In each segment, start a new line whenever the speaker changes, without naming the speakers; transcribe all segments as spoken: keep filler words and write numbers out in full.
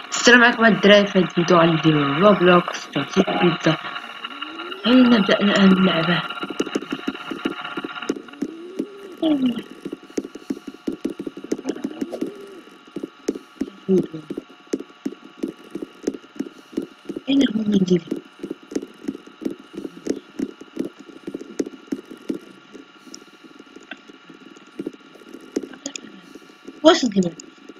السلام عليكم الدراري، في هاد الفيديو غنديرو روبلوكس تعطيك بيتزا. هيا نبدأ الآن اللعبة. أين هو منديلي؟ واش الجبل؟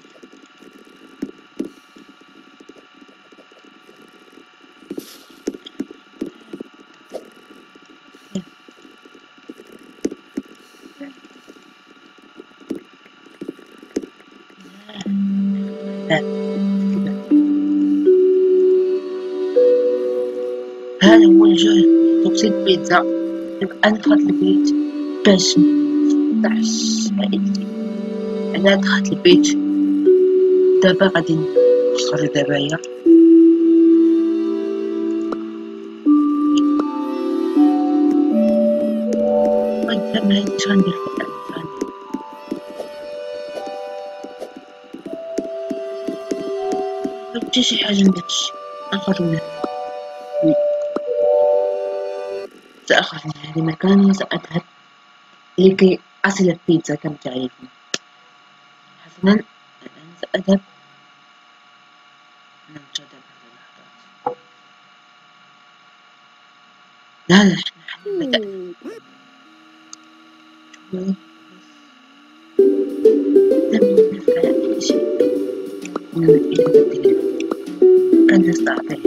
هذا هو الجهد تبسيط بيتزا. يبقى ندخل البيت باش نفتحش عائلتي. أنا دخلت البيت دابا غادي نخرج دابايا. قدام هاد اش غندير في الألف. حتى شي حاجة من داكشي نخرج من هنا. سأخرج من هذا المكان وسأذهب لكي أصل البيتزا كما تعرفون. حسنا، الآن سأذهب ننتظر بعض اللحظات. لا لا نحن بدأنا. لم نفعل أي شيء من التلفون. أن نستعطيه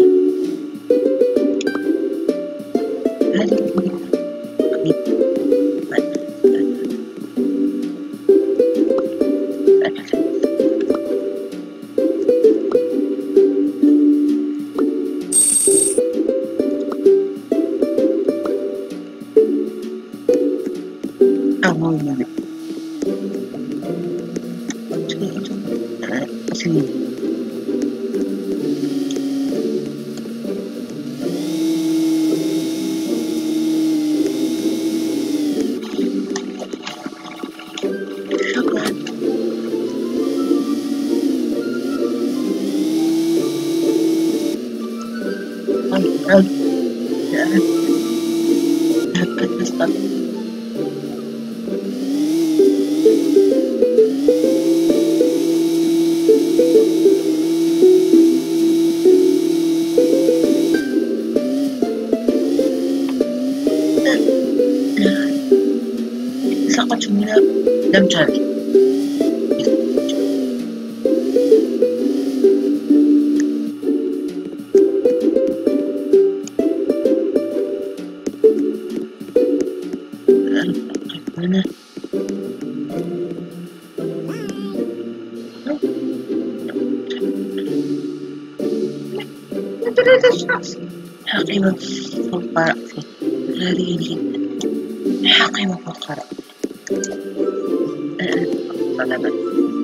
هذه المهمة قريبا. عموما سليم. شكرا. عد عد هكذا نستطيع. سقطت منها لم تعد. هنا ثلاثة أشخاص. حقيبة فوق رأسي غالية جدا. حقيبة فوق رأسي. الآن طلبت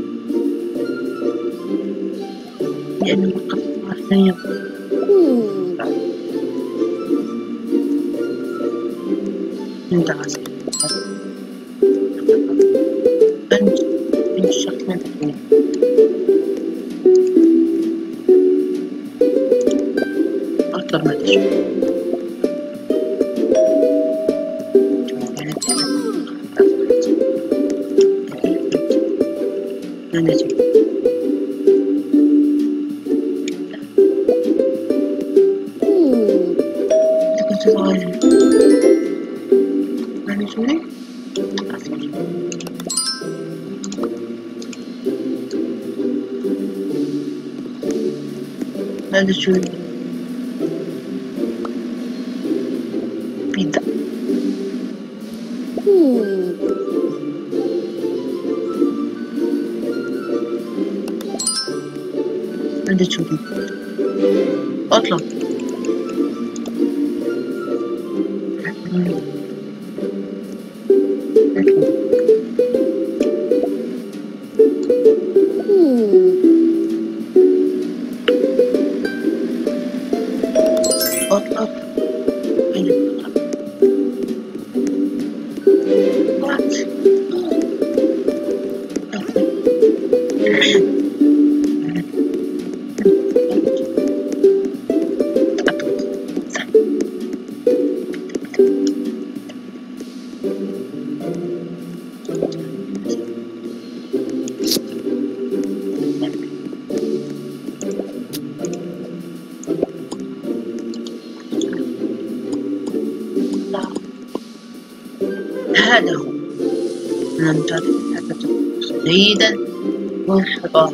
لأن القطار لا يمكن. اندعس أنت من الشخص من تقول أطلب ما تشاء. لا نجم. إذا كنت صغيرا ما نجمني أصبر. هذا شو بيتزا. هذا شو أطلب. أطلب. أين وات هذا هو. أنا متابع حدث جيدا والحضارة.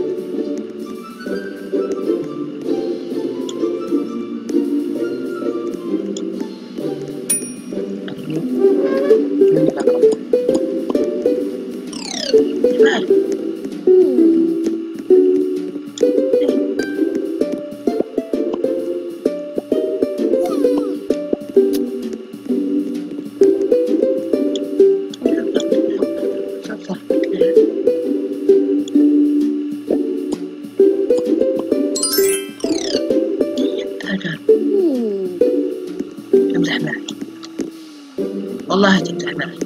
تمزح معي والله، تمزح معي.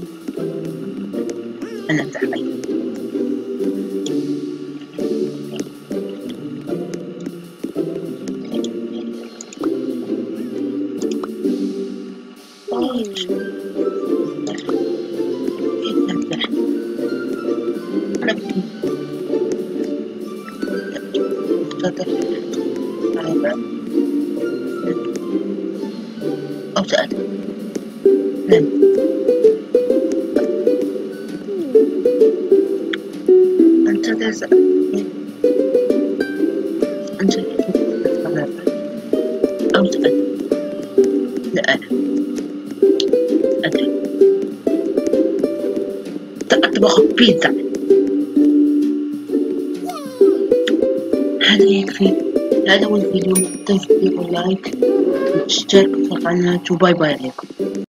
أنا أمزح معي. أو سأل نعم. أنت تسأل أنت تسأل أو سأل. لا أنا أنا أطبخ بيتزا. هذا يكفي. هذا هو الفيديو. لا تنسوا لايك واشتراك في القناة، وباي باي عليكم.